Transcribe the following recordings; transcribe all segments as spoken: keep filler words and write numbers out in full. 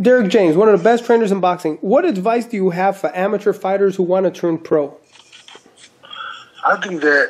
Derrick James, one of the best trainers in boxing. What advice do you have for amateur fighters who want to turn pro? I think that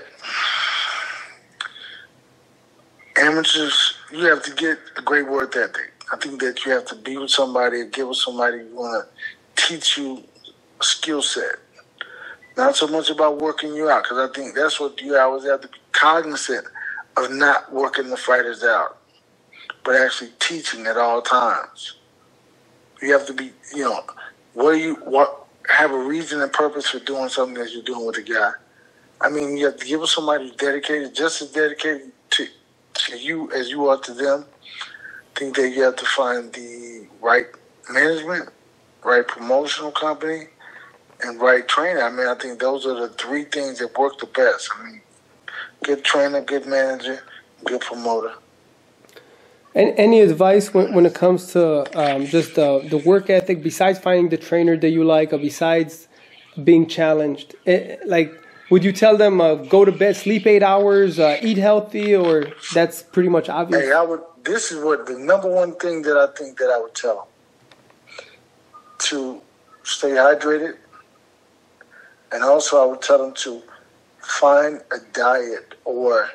amateurs, you have to get a great work ethic. I think that you have to be with somebody, get with somebody who want to teach you a skill set. Not so much about working you out, because I think that's what you always have to be cognizant of, not working the fighters out, but actually teaching at all times. You have to be, you know, what do you what have a reason and purpose for doing something that you're doing with a guy. I mean, you have to give with somebody who's dedicated, just as dedicated to, to you as you are to them. I think that you have to find the right management, right promotional company, and right trainer. I mean, I think those are the three things that work the best. I mean, good trainer, good manager, good promoter. And any advice when, when it comes to um, just uh, the work ethic, besides finding the trainer that you like, or besides being challenged? It, like, would you tell them uh, go to bed, sleep eight hours, uh, eat healthy, or that's pretty much obvious? Hey, I would. This is what the number one thing that I think that I would tell them: to stay hydrated, and also I would tell them to find a diet or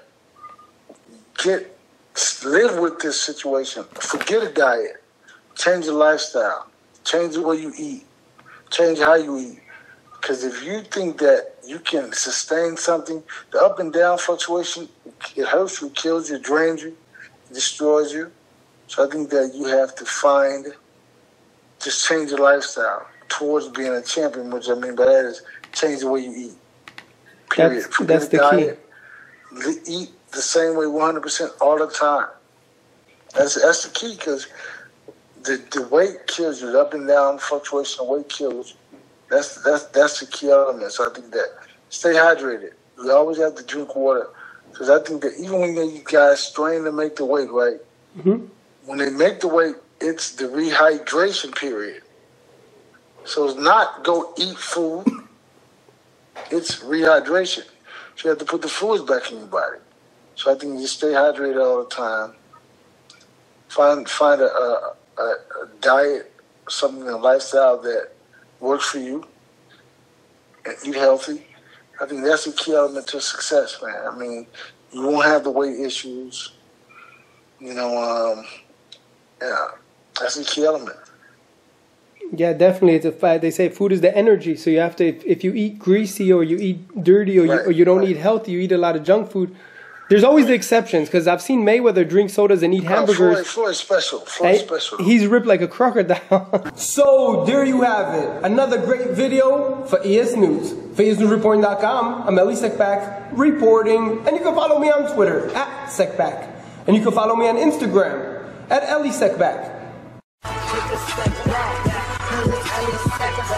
get. Live with this situation. Forget a diet. Change your lifestyle. Change the way you eat. Change how you eat. Because if you think that you can sustain something, the up and down fluctuation, it hurts you, kills you, drains you, destroys you. So I think that you have to find, just change your lifestyle towards being a champion, which I mean by that is change the way you eat. Period. That's, that's the diet. Key. Eat the same way one hundred percent all the time. That's that's the key, because the, the weight kills you. The up and down fluctuation of weight kills you. That's, that's, that's the key element. So I think that stay hydrated. You always have to drink water. Because I think that even when you guys strain to make the weight, right? Mm-hmm. When they make the weight, it's the rehydration period. So it's not go eat food. It's rehydration. So you have to put the fluids back in your body. So I think you stay hydrated all the time. Find find a, a, a diet, something, a lifestyle that works for you, and eat healthy. I think that's a key element to success, man. I mean, you won't have the weight issues. You know, um, yeah, that's a key element. Yeah, definitely. It's a fact. They say food is the energy. So you have to, if, if you eat greasy or you eat dirty or, right, you, or you don't right. eat healthy, you eat a lot of junk food. There's always the exceptions, because I've seen Mayweather drink sodas and eat hamburgers. Oh, Floyd, Floyd special. Floyd special. He's ripped like a crocodile. So there you have it. Another great video for EsNews. For E S News Reporting dot com, I'm Elie Seckbach reporting. And you can follow me on Twitter, at Seckbach. And you can follow me on Instagram, at Elie Seckbach.